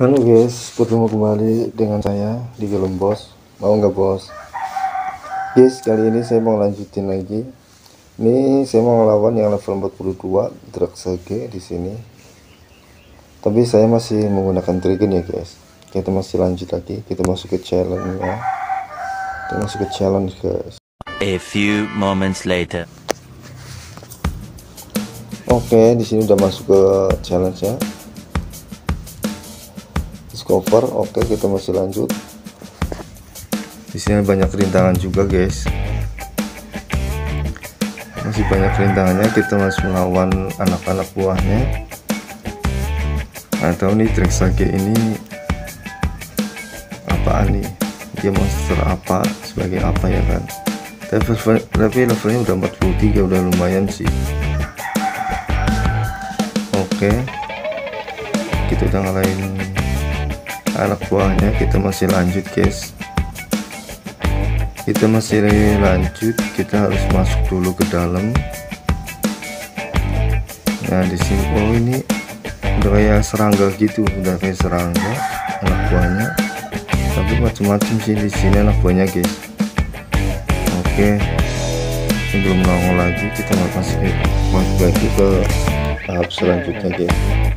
Halo guys, bertemu kembali dengan saya di film Bos. Mau nggak bos? Guys, kali ini saya mau lanjutin lagi. Ini saya mau ngelawan yang level 42 Dragsage di sini. Tapi saya masih menggunakan Dragon ya guys. Kita masih lanjut lagi. Kita masuk ke challenge ya. Kita masuk ke challenge guys. A few moments later. Oke, di sini udah masuk ke challenge ya. Discover. Oke, kita masih lanjut. Di sini banyak rintangan juga guys. Masih banyak rintangannya. Kita masih melawan anak-anak buahnya. Atau nih Dragsage ini apaan nih? Dia monster apa? Sebagai apa ya kan? Tapi levelnya udah 43, udah lumayan sih. Oke, kita udah ngalahin anak buahnya. Kita masih lanjut guys. Kita masih lanjut. Kita harus masuk dulu ke dalam. Nah di sini, oh ini udah kayak serangga gitu, udah kayak serangga anak buahnya. Tapi macam-macam sih di sini anak buahnya guys. Oke, ini belum nongol lagi. Kita masuk lagi ke tahap selanjutnya guys.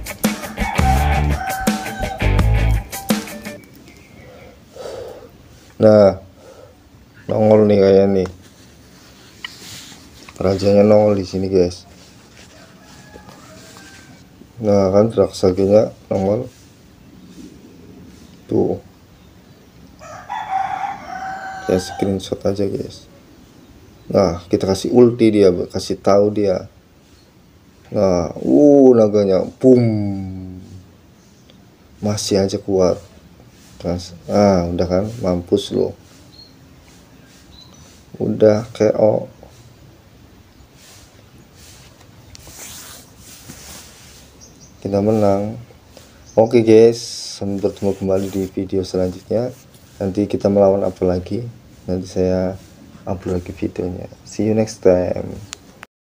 Nah, nongol nih kayak nih. Rajanya nongol di sini guys. Nah kan Dragsage-nya nongol. Tuh. Ya screenshot aja guys. Nah, kita kasih ulti dia, kasih tahu dia. Nah, naganya boom. Masih aja kuat. Udah kan, mampus lo. Udah KO. Kita menang. Oke guys, sampai bertemu kembali di video selanjutnya. Nanti kita melawan apa lagi? Nanti saya upload lagi videonya. See you next time.